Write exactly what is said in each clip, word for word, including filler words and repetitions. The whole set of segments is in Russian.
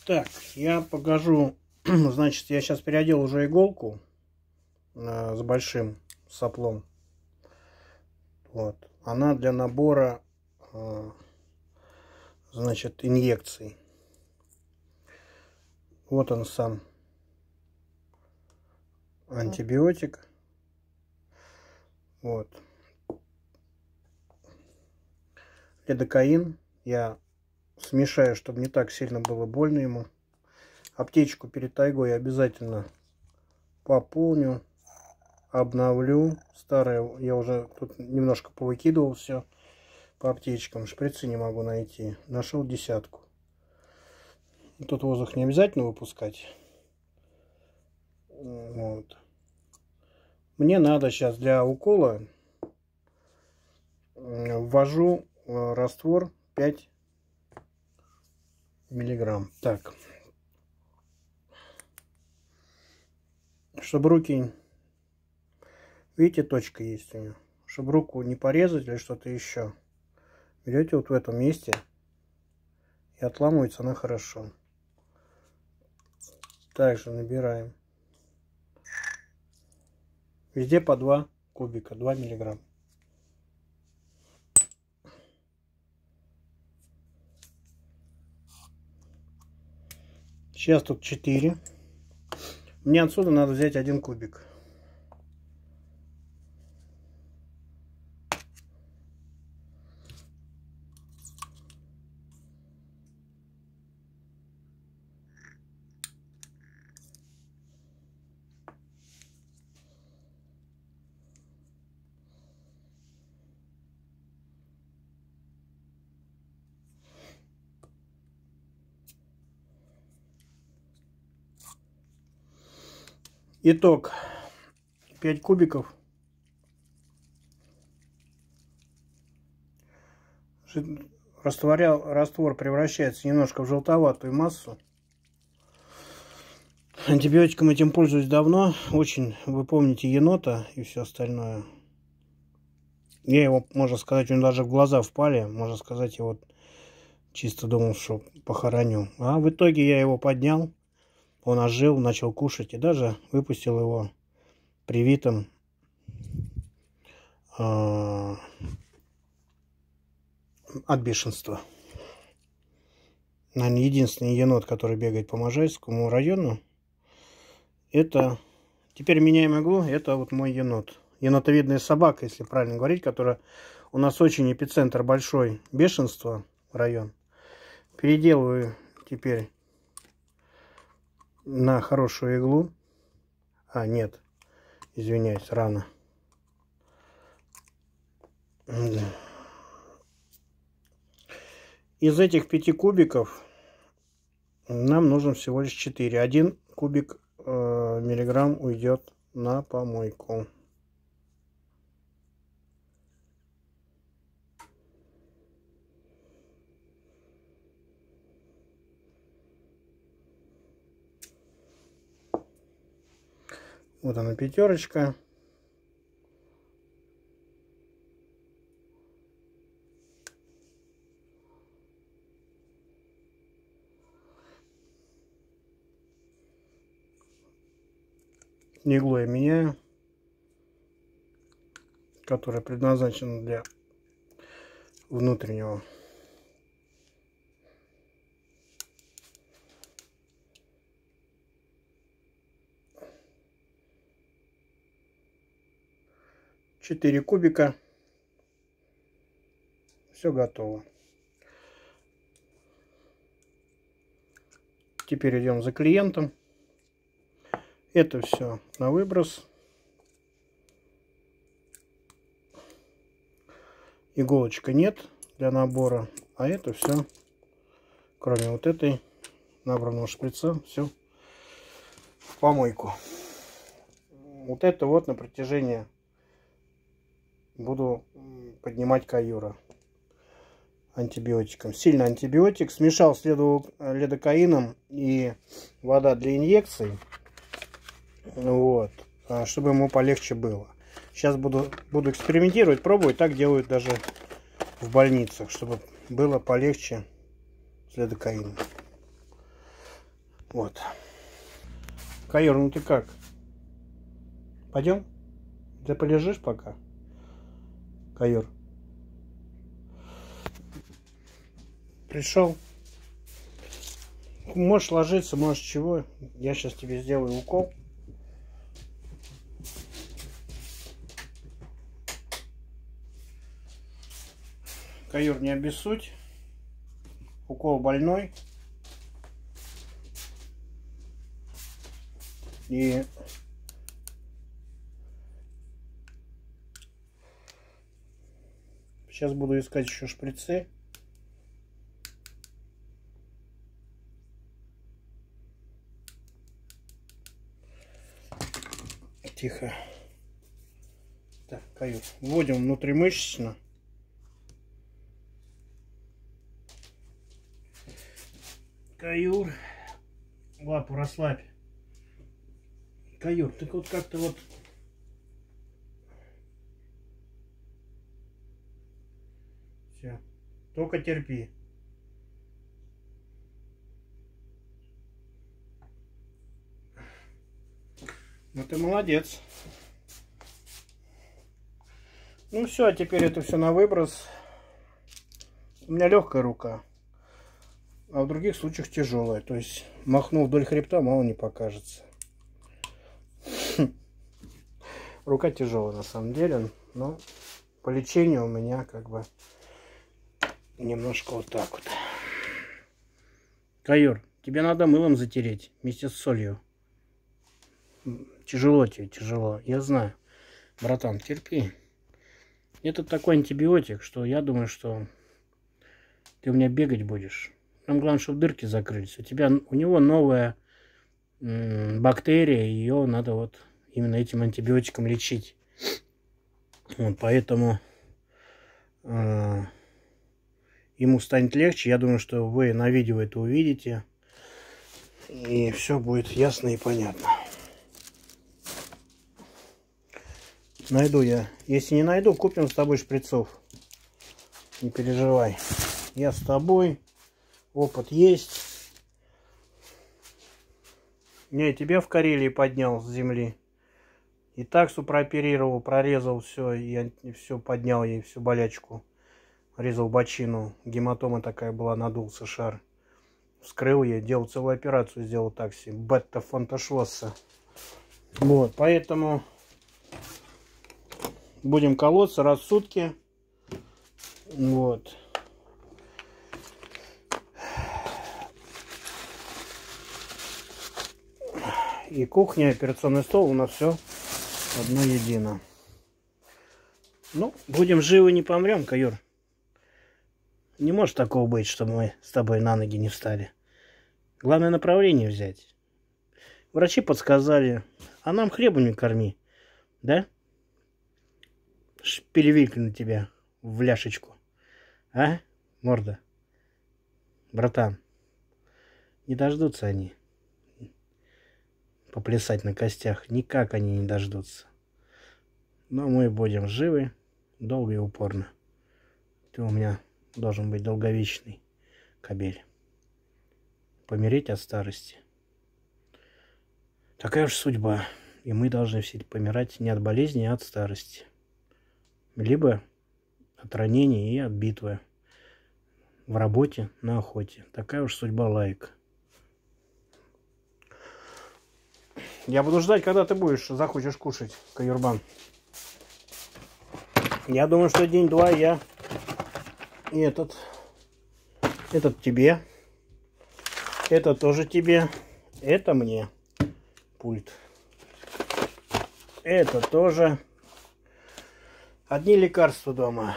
Так, я покажу. Значит, я сейчас переодел уже иголку э, с большим соплом. Вот. Она для набора, э, значит, инъекций. Вот он сам антибиотик. Вот. Лидокаин. Я смешаю, чтобы не так сильно было больно ему. Аптечку перед тайгой я обязательно пополню, обновлю. Старое я уже тут немножко повыкидывал все по аптечкам. Шприцы не могу найти. Нашел десятку. Тут воздух не обязательно выпускать. Вот. Мне надо сейчас для укола ввожу раствор пять миллиграмм. Так. Чтобы руки... Видите, точка есть у нее. Чтобы руку не порезать или что-то еще. Берете вот в этом месте. И отламывается она хорошо. Также набираем. Везде по два кубика. два миллиграмма. Сейчас тут четыре. Мне отсюда надо взять один кубик. Итог. пять кубиков. Растворял, раствор превращается немножко в желтоватую массу. Антибиотиком этим пользуюсь давно. Очень, вы помните, енота и все остальное. Я его, можно сказать, у него даже в глаза впали. Можно сказать, я вот чисто думал, что похороню. А в итоге я его поднял. Он ожил, начал кушать и даже выпустил его привитым э, от бешенства. Наверное, единственный енот, который бегает по Можайскому району, это теперь меняем иглу, это вот мой енот. Енотовидная собака, если правильно говорить, которая у нас очень эпицентр большой бешенства район. Переделываю теперь на хорошую иглу. А, нет, извиняюсь, рано. Из этих пяти кубиков нам нужно всего лишь четыре. Один кубик э, миллиграмм уйдет на помойку. Вот она, пятерочка. Иглу я меняю, которая предназначена для внутреннего. четыре кубика. Все готово. Теперь идем за клиентом. Это все на выброс. Иголочка нет для набора. А это все, кроме вот этой набранного шприца, все в помойку. Вот это вот на протяжении буду поднимать каюра антибиотиком. Сильный антибиотик. Смешал с лидокаином и вода для инъекций. Вот. Чтобы ему полегче было. Сейчас буду, буду экспериментировать, пробовать. Так делают даже в больницах, чтобы было полегче с лидокаином. Вот. Каюр, ну ты как? Пойдем? Ты полежишь пока? Каюр. Пришел. Можешь ложиться, можешь чего. Я сейчас тебе сделаю укол. Каюр, не обессудь. Укол больной. И сейчас буду искать еще шприцы. Тихо. Так, Каюр, вводим внутримышечно. Каюр, лапу расслабь. Каюр, ты вот как-то вот... Все, только терпи. Ну ты молодец. Ну все, а теперь это все на выброс. У меня легкая рука, а в других случаях тяжелая. То есть махнув вдоль хребта, мало не покажется. Рука тяжелая на самом деле, но по лечению у меня как бы немножко вот так вот. Каюр, тебе надо мылом затереть вместе с солью. Тяжело тебе, тяжело, я знаю. Братан, терпи. Это такой антибиотик, что я думаю, что ты у меня бегать будешь. Нам главное, чтобы дырки закрылись. У тебя, у него новая бактерия, ее надо вот именно этим антибиотиком лечить. Вот, поэтому э, ему станет легче. Я думаю, что вы на видео это увидите. И все будет ясно и понятно. Найду я. Если не найду, купим с тобой шприцов. Не переживай. Я с тобой. Опыт есть. Я тебя в Карелии поднял с земли. И таксу прооперировал, прорезал все, и все поднял ей, всю болячку. Резал бочину. Гематома такая была, надулся шар. Вскрыл ей, делал целую операцию, сделал такси. Бетта Фонташлосса. Вот, поэтому будем колоться раз в сутки. Вот. И кухня, и операционный стол у нас все одно едино. Ну, будем живы, не помрем, Каюр. Не может такого быть, что мы с тобой на ноги не встали. Главное направление взять. Врачи подсказали, а нам хлебом не корми. Да? Перевикли на тебя в ляшечку. А, морда? Братан, не дождутся они поплясать на костях. Никак они не дождутся. Но мы будем живы долго и упорно. Ты у меня должен быть долговечный, кобель. Помереть от старости. Такая уж судьба. И мы должны все помирать не от болезни, а от старости. Либо от ранений и от битвы. В работе, на охоте. Такая уж судьба лаика. Я буду ждать, когда ты будешь, захочешь кушать, Каюрбан. Я думаю, что день-два я и этот, этот тебе, это тоже тебе, это мне пульт. Это тоже. Одни лекарства дома.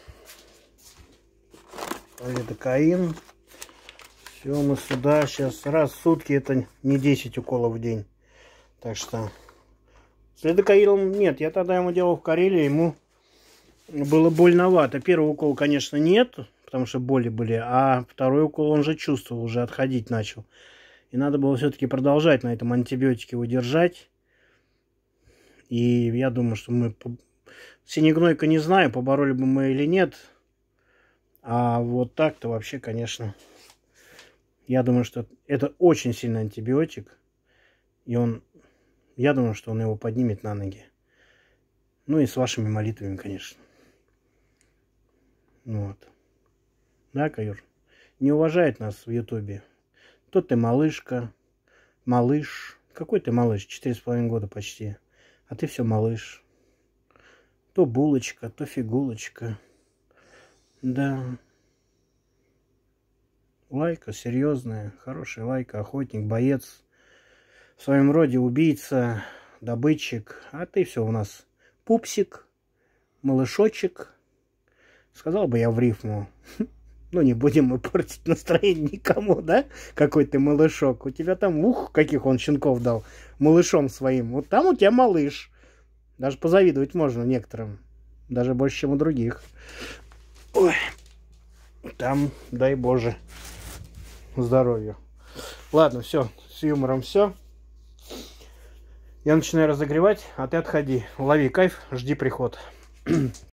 Лидокаин. Все, мы сюда сейчас раз в сутки, это не десять уколов в день. Так что с лидокаином нет. Я тогда ему делал в Карелии, ему было больновато. Первый укол, конечно, нет, потому что боли были. А второй укол он же чувствовал, уже отходить начал. И надо было все-таки продолжать на этом антибиотике удержать. И я думаю, что мы... Синегнойка не знаю, побороли бы мы или нет. А вот так-то вообще, конечно, Я думаю, что это очень сильный антибиотик. И он, я думаю, что он его поднимет на ноги. Ну и с вашими молитвами, конечно. Вот. Да, Каюр? Не уважает нас в Ютубе. То ты малышка, малыш. Какой ты малыш? Четыре с половиной года почти. А ты все малыш. То булочка, то фигулочка. Да. Лайка серьезная, хорошая лайка, охотник, боец. В своем роде убийца, добытчик. А ты все у нас пупсик, малышочек. Сказал бы я в рифму. Ну, не будем мы портить настроение никому, да? Какой ты малышок. У тебя там, ух, каких он щенков дал малышом своим. Вот там у тебя малыш. Даже позавидовать можно некоторым. Даже больше, чем у других. Ой. Там, дай Боже, здоровья. Ладно, все. С юмором все. Я начинаю разогревать, а ты отходи. Лови кайф, жди приход.